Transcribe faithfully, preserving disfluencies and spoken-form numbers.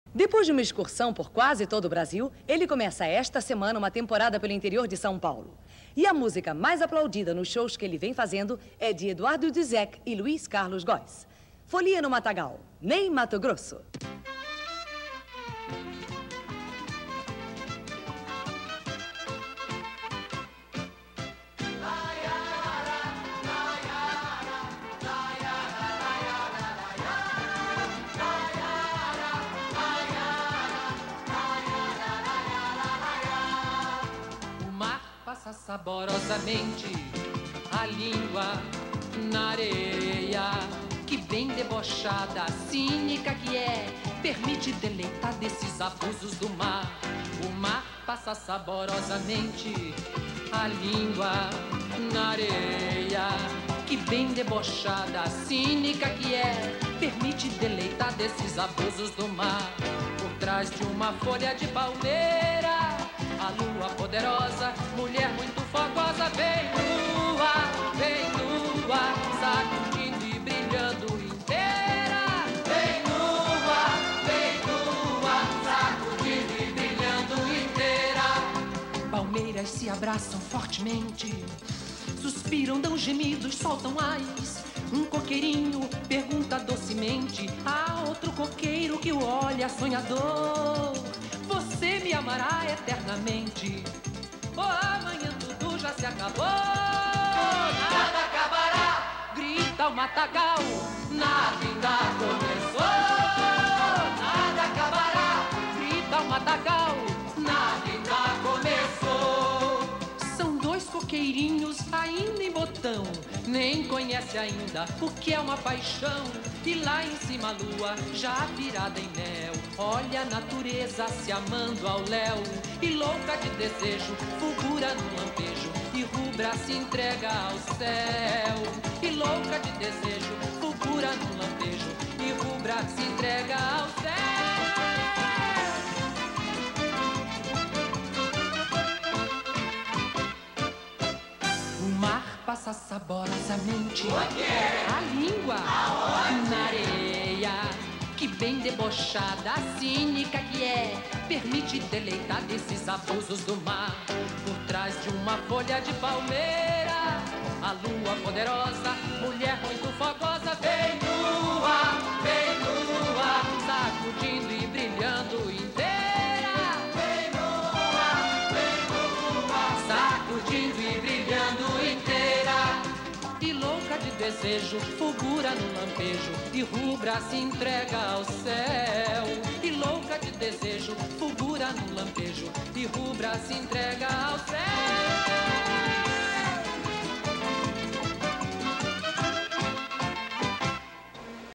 Depois de uma excursão por quase todo o Brasil, ele começa esta semana uma temporada pelo interior de São Paulo. E a música mais aplaudida nos shows que ele vem fazendo é de Eduardo Duzec e Luiz Carlos Góes. Folia no Matagal, nem Mato Grosso. Passa saborosamente a língua na areia, que bem debochada, cínica que é, permite deleitar desses abusos do mar. O mar passa saborosamente a língua na areia, que bem debochada, cínica que é, permite deleitar desses abusos do mar. Por trás de uma folha de palmeira, a lua poderosa, mulher muito fogosa, vem nua, vem nua, sacudindo e brilhando inteira. Vem nua, vem nua, sacudindo e brilhando inteira. Palmeiras se abraçam fortemente, suspiram, dão gemidos, soltam ais. Um coqueirinho pergunta docemente a outro coqueiro que o olha sonhador: você me amará eternamente, ou amanhã tudo já se acabou? Nada acabará, grita o matagal, nada ainda começou. Nada acabará, grita o matagal, nada ainda começou. São dois coqueirinhos ainda em botão, nem conhece ainda o que é uma paixão. E lá em cima a lua, já virada em mel, olha a natureza se amando ao léu. E louca de desejo, fulgura no lampejo, e rubra se entrega ao céu. E louca de desejo, fulgura no lampejo, e rubra se entrega ao céu. O mar passa saborosamente a língua na areia, que bem debochada, cínica que é, permite deleitar desses abusos do mar. Por trás de uma folha de palmeira, a lua poderosa, mulher muito fogosa, vem nua, vem nua, sacudindo e brilhando inteira. Vem nua, vem nua, sacudindo e brilhando inteira. E louca de desejo, fulgura no lampejo, e rubra se entrega ao céu. E louca de desejo, fulgura no lampejo, e rubra se entrega ao céu.